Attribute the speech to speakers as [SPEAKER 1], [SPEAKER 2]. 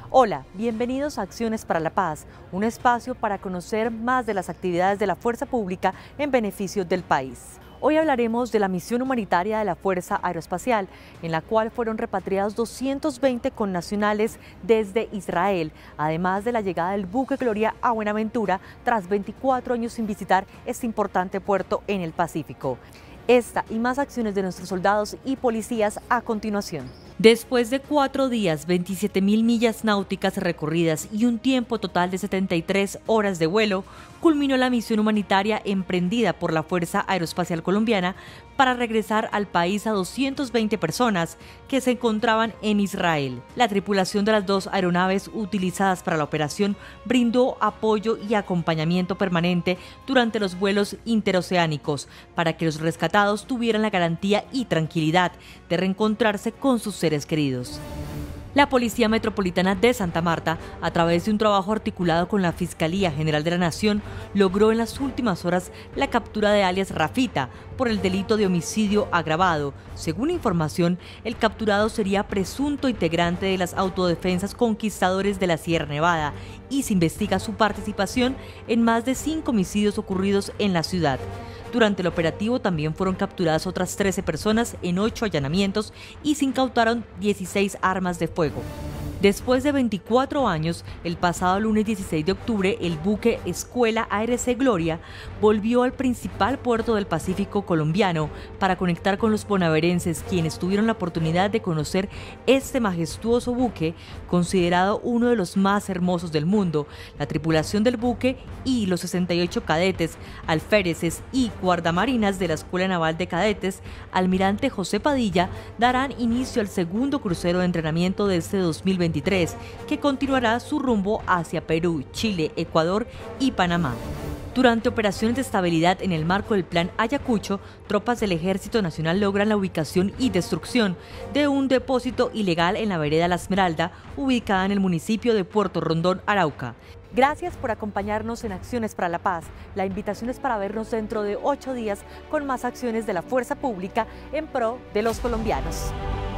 [SPEAKER 1] Hola, bienvenidos a Acciones para la Paz, un espacio para conocer más de las actividades de la Fuerza Pública en beneficio del país. Hoy hablaremos de la misión humanitaria de la Fuerza Aeroespacial, en la cual fueron repatriados 220 connacionales desde Israel, además de la llegada del buque Gloria a Buenaventura tras 24 años sin visitar este importante puerto en el Pacífico. Esta y más acciones de nuestros soldados y policías a continuación. Después de 4 días, 27.000 millas náuticas recorridas y un tiempo total de 73 horas de vuelo, culminó la misión humanitaria emprendida por la Fuerza Aeroespacial Colombiana para regresar al país a 220 personas que se encontraban en Israel. La tripulación de las 2 aeronaves utilizadas para la operación brindó apoyo y acompañamiento permanente durante los vuelos interoceánicos para que los rescatados tuvieran la garantía y tranquilidad de reencontrarse con sus seres queridos. La Policía Metropolitana de Santa Marta, a través de un trabajo articulado con la Fiscalía General de la Nación, logró en las últimas horas la captura de alias Rafita por el delito de homicidio agravado. Según información, el capturado sería presunto integrante de las autodefensas Conquistadores de la Sierra Nevada y se investiga su participación en más de 5 homicidios ocurridos en la ciudad. Durante el operativo también fueron capturadas otras 13 personas en 8 allanamientos y se incautaron 16 armas de fuego. Después de 24 años, el pasado lunes 16 de octubre, el buque Escuela ARC Gloria volvió al principal puerto del Pacífico colombiano para conectar con los bonaerenses, quienes tuvieron la oportunidad de conocer este majestuoso buque, considerado uno de los más hermosos del mundo. La tripulación del buque y los 68 cadetes, alféreces y guardamarinas de la Escuela Naval de Cadetes Almirante José Padilla darán inicio al segundo crucero de entrenamiento de este 2023, que continuará su rumbo hacia Perú, Chile, Ecuador y Panamá. Durante operaciones de estabilidad en el marco del Plan Ayacucho, tropas del Ejército Nacional logran la ubicación y destrucción de un depósito ilegal en la vereda La Esmeralda, ubicada en el municipio de Puerto Rondón, Arauca. Gracias por acompañarnos en Acciones para la Paz. La invitación es para vernos dentro de 8 días con más acciones de la Fuerza Pública en pro de los colombianos.